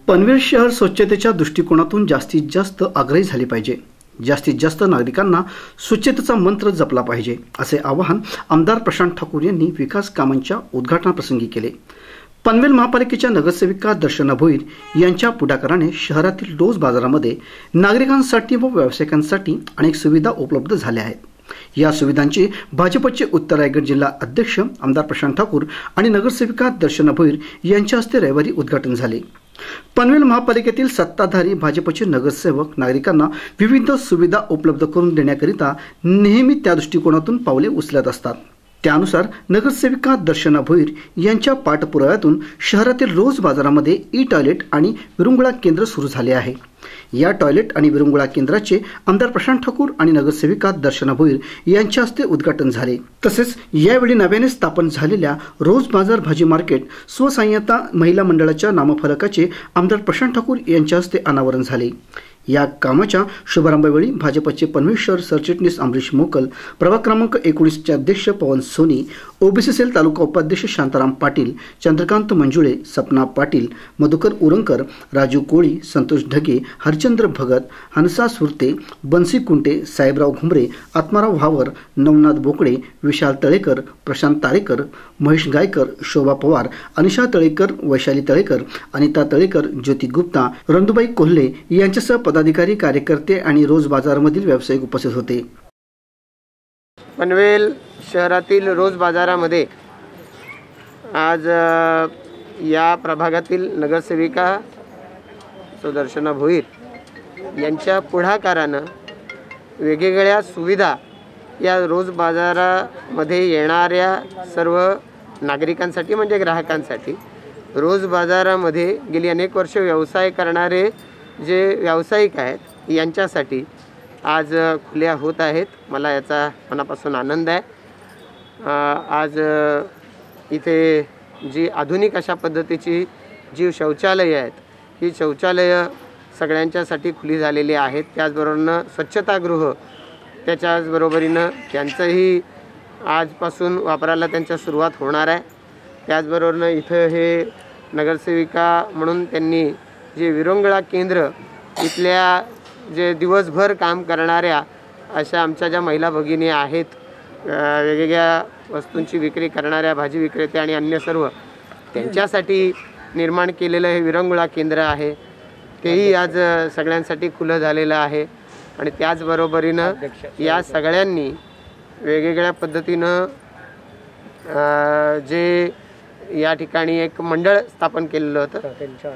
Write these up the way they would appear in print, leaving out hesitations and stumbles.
पनवेल शहर स्वच्छतेच्या दृष्टिकोनातून जास्तीत जास्त आग्रही झाले पाहिजे। जास्तीत जास्त नागरिकांना स्वच्छतेचा मंत्र जपला पाहिजे असे आवाहन आमदार प्रशांत ठाकूर यांनी विकास कामांच्या उद्घाटनाप्रसंगी केले। पनवेल महापालिकेच्या नगरसेविका दर्शना भोईर यांच्या पुढाकाराने शहरातील रोज बाजारामध्ये नागरिकांसाठी व व्यावसायिकांसाठी अनेक सुविधा उपलब्ध झाल्या आहेत। या सुविधांचे भाजपचे उत्तर रायगड जिल्हा अध्यक्ष आमदार प्रशांत ठाकूर आणि नगरसेविका दर्शना भोईर यांच्या हस्ते रविवारी उद्घाटन झाले। पनवेल महापालिकेतील सत्ताधारी भाजपचे नगरसेवक नागरिकांना विविध सुविधा उपलब्ध करून देण्याकरिता नेहमी त्या दृष्टिकोनातून पावले उचलत असतात। त्यानुसार नगरसेविका दर्शना भोईर यांच्या पाठपुराव्यातून शहरातील रोज बाजारामध्ये ई टॉयलेट आणि विरंगुळा केंद्र सुरू झाले आहे। या टॉयलेट आणि विरंगुळा केंद्राचे आमदार प्रशांत ठाकूर आणि नगरसेविका दर्शना भोईर यांच्या हस्ते उद्घाटन झाले। तसेच यावेळी नव्याने स्थापन झालेल्या रोज बाजार भाजी मार्केट स्वसहाय्यता महिला मंडळाच्या नामफलकाचे आमदार प्रशांत ठाकूर यांच्या हस्ते अनावरण झाले। या कामाच्या शुभारंभावेळी भाजपचे पनवेल शहर सरचिटणीस अमरीश मोकल, प्रभाग क्रमांक 19 चे अध्यक्ष पवन सोनी, ओबीसी सेल तालुका उपाध्यक्ष शांताराम पाटील, चंद्रकांत मंजुळे, सपना पाटील, मधुकर उरंकर, राजू कोळी, संतोष ढगे, हरचंद्र भगत, हंसा सुरते, बंसी कुंटे, साहेबराव घुमरे, आत्माराव भावर, नवनाथ बोकडे, विशाल तळेकर, प्रशांत तारेकर, महेश गायकर, शोभा पवार, अनिशा तळेकर, वैशाली तळेकर, अनिता तळेकर, ज्योती गुप्ता, रंदुबाई कोल्हे यांच्यासह पदाधिकारी, कार्यकर्ते आणि रोज बाजारामधील व्यावसायिक उपस्थित होते। पनवेल शहरातील रोज बाजारामध्ये आज या प्रभागातील नगरसेविका दर्शना भोईर यांच्या पुढाकारानं वेगवेगळ्या सुविधा या रोज बाजारामध्ये येणाऱ्या सर्व नागरिकांसाठी म्हणजे ग्राहकांसाठी रोज बाजारामध्ये गेली अनेक वर्ष व्यवसाय करणारे जे व्यावसायिक आहेत यांच्यासाठी आज खुल्या होत आहेत। मला याचा मनापासून आनंद आहे। आज इथे जी आधुनिक अशा पद्धतीची जी शौचालये आहेत ही शौचालयं सगळ्यांच्यासाठी खुली झालेली आहेत। त्याचबरोबरीनं स्वच्छतागृह त्याच्याचबरोबरीनं त्यांचंही आजपासून वापरायला त्यांच्या सुरुवात होणार आहे। त्याचबरोबरीनं इथं हे नगरसेविका म्हणून त्यांनी जे विरंगुळा केंद्र इथल्या जे दिवसभर काम करणाऱ्या अशा आमच्या ज्या महिला भगिनी आहेत, वेगवेगळ्या वस्तूंची विक्री करणाऱ्या भाजी विक्रेते आणि अन्य सर्व त्यांच्यासाठी निर्माण केलेलं हे विरंगुळा केंद्र आहे, तेही आज सगळ्यांसाठी खुलं झालेलं आहे। आणि त्याचबरोबरीनं या सगळ्यांनी वेगवेगळ्या पद्धतीनं जे या ठिकाणी एक मंडळ स्थापन केलेलं होतं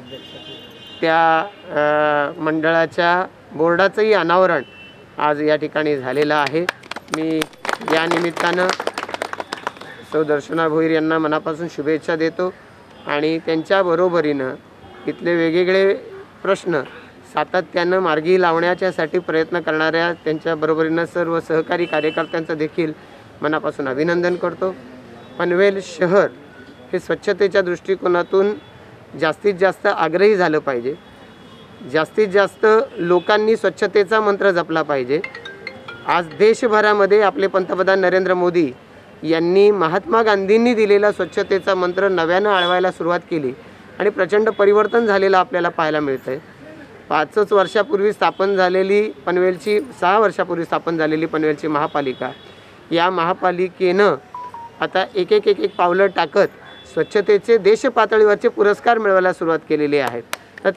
त्या मंडळाच्या बोर्डाचंही अनावरण आज या ठिकाणी झालेलं आहे। मी या निमित्तानं दर्शना भोईर यांना मनापासून शुभेच्छा देतो आणि त्यांच्या बरोबरीनं इथले वेगवेगळे प्रश्न सातत्यानं मार्गी लावण्याच्यासाठी प्रयत्न करणाऱ्या त्यांच्या बरोबरीनं सर्व सहकारी कार्यकर्त्यांचं देखील मनापासून अभिनंदन करतो। पनवेल शहर हे स्वच्छतेच्या दृष्टिकोनातून जास्तीत जास्त आग्रही झालं पाहिजे। जास्तीत जास्त लोकांनी स्वच्छतेचा मंत्र जपला पाहिजे। आज देशभरामध्ये आपले पंतप्रधान नरेंद्र मोदी यांनी महात्मा गांधींनी दिलेला स्वच्छतेचा मंत्र नव्यानं आळवायला सुरुवात केली आणि प्रचंड परिवर्तन झालेलं आपल्याला पाहायला मिळतं आहे। 5 वर्षापूर्वी स्थापन झालेली पनवेलची 6 वर्षापूर्वी स्थापन झालेली पनवेलची महापालिका, या महापालिकेनं आता एक पावलं टाकत स्वच्छतेचे देश पातळीवरचे पुरस्कार मिळवायला सुरुवात केलेली आहे। तर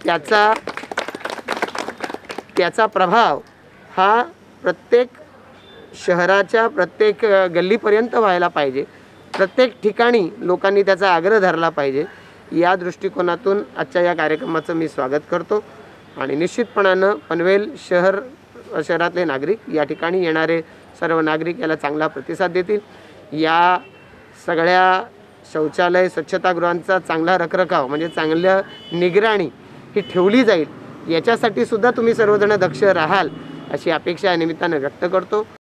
त्याचा प्रभाव हा प्रत्येक शहराच्या प्रत्येक गल्लीपर्यंत व्हायला पाहिजे। प्रत्येक ठिकाणी लोकांनी त्याचा आग्रह धरला पाहिजे। या दृष्टिकोनातून आजच्या या कार्यक्रमाचं मी स्वागत करतो आणि निश्चितपणानं पनवेल शहरातले नागरिक, या ठिकाणी येणारे सर्व नागरिक याला चांगला प्रतिसाद देतील। या सगळ्या शौचालय स्वच्छतागृहांचा चांगला रखरखाव म्हणजे चांगल्या निगराणी ही ठेवली जाईल, याच्यासाठी सुद्धा तुम्ही सर्वजण दक्ष राहाल अशी अपेक्षा या निमित्तानं व्यक्त करतो।